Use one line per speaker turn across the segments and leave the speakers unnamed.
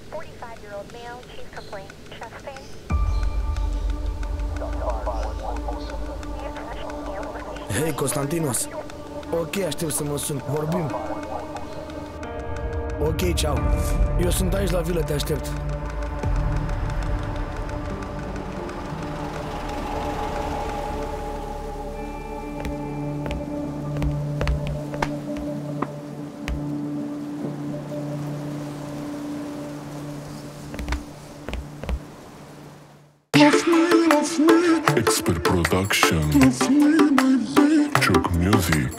45-year-old male, chief complaint, chest pain.
Hei, Constantinos. Ok, aștept să mă sun. Vorbim. Ok, ceau. Eu sunt aici la vilă, te aștept.
Expert Production, Chuck Music,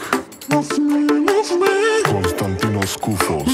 Constantinos Cufos,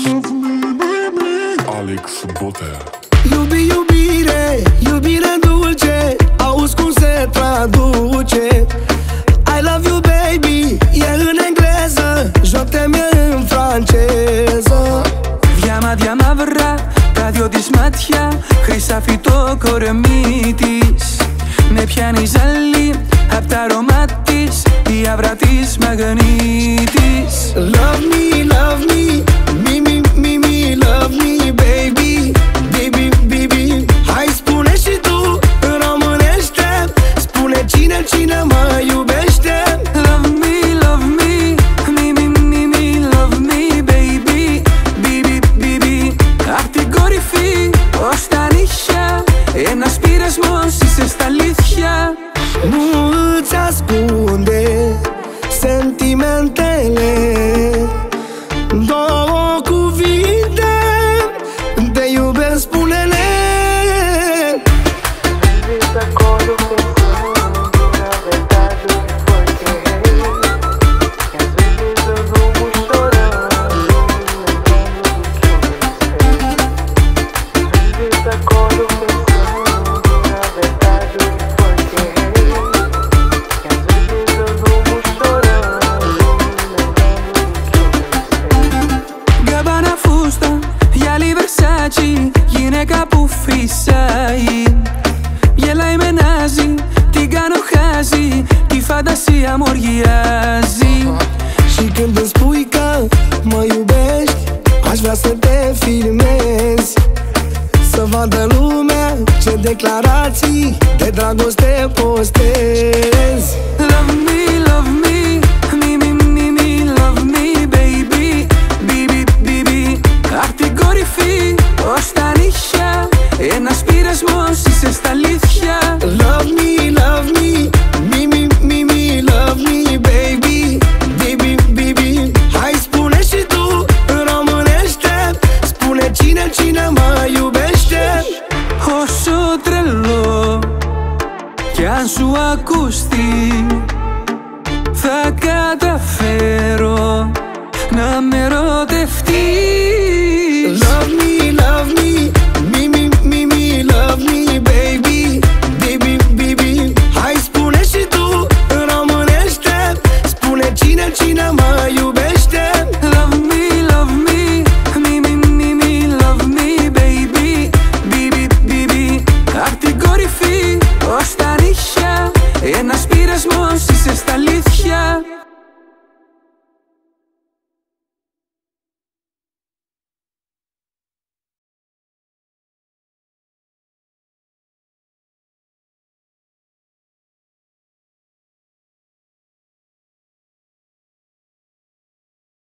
Alex Botea.
Iubire, iubire dulce, auzi cum se traduce. I love you baby, e în engleză, joacă-mi în franceză.
Διάμα βρά, τα δυο της μάτια, χρυσάφι το κορμί της. Με πιάνει ζάλι, απ' τα αρώμα της, η άβρα της μαγνήτης.
Love me, love me, me, me, me, me, love me baby, baby, baby. Hai spune și tu în românește, spune cine mă iubește.
Love me, love me, me, me, me, me, love me baby, baby, baby. Απ' την κορυφή ως τα νύχια, ένας πειρασμός είσαι στα αλήθεια.
Nu îți ascunde sentimentele, două cuvinte, te iubesc, spune-le.
Γυναίκα που φυσάει, γελάει με νάζει, την κάνω χάζι, τη φαντασία μου οργιάζει.
Și când îmi spui că mă iubești, aș vrea să te filmezi, să vadă lumea ce declarații de dragoste postezi.
Love me, love me, me, me, me, me, love me baby, baby, baby. Απ' την κορυφή ως τα νύχια, ένας πειρασμός είσαι στα αλήθεια.
Love me, love me, me, me, me, me, love me baby, baby, baby. Hai spune și tu în românește, spune cine mă iubește.
Όσο τρελό κι αν σου ακουστεί, θα καταφέρω να με ερωτευτείς.